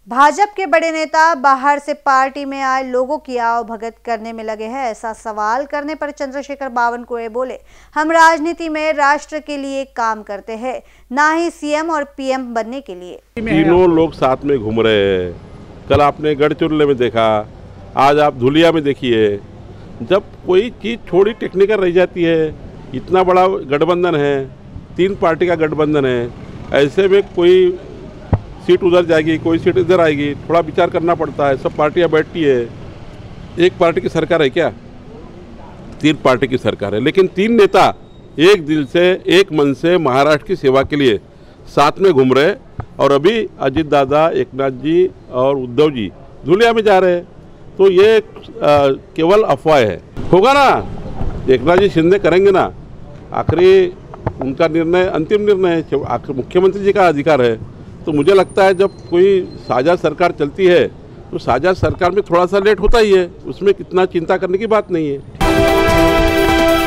भाजपा के बड़े नेता बाहर से पार्टी में आए लोगों की आवभगत करने में लगे हैं। ऐसा सवाल करने पर चंद्रशेखर बावनकुळे बोले, हम राजनीति में राष्ट्र के लिए काम करते हैं, ना ही सीएम और पीएम बनने के लिए। तीनों लोग साथ में घूम रहे हैं। कल आपने गढ़चिरौली में देखा, आज आप धुलिया में देखिए। जब कोई चीज़ थोड़ी टेक्निकल रह जाती है, इतना बड़ा गठबंधन है, 3 पार्टी का गठबंधन है, ऐसे में कोई सीट उधर जाएगी, कोई सीट इधर आएगी, थोड़ा विचार करना पड़ता है। सब पार्टियां बैठती है। एक पार्टी की सरकार है क्या? 3 पार्टी की सरकार है, लेकिन 3 नेता एक दिल से, एक मन से महाराष्ट्र की सेवा के लिए साथ में घूम रहे। और अभी अजित दादा, एकनाथ जी और उद्धव जी धुलिया में जा रहे हैं। तो ये केवल अफवाह है। होगा ना, एकनाथ जी शिंदे करेंगे ना, आखिरी उनका निर्णय अंतिम निर्णय है, मुख्यमंत्री जी का अधिकार है। तो मुझे लगता है जब कोई साझा सरकार चलती है तो साझा सरकार में थोड़ा सा लेट होता ही है, उसमें कितना चिंता करने की बात नहीं है।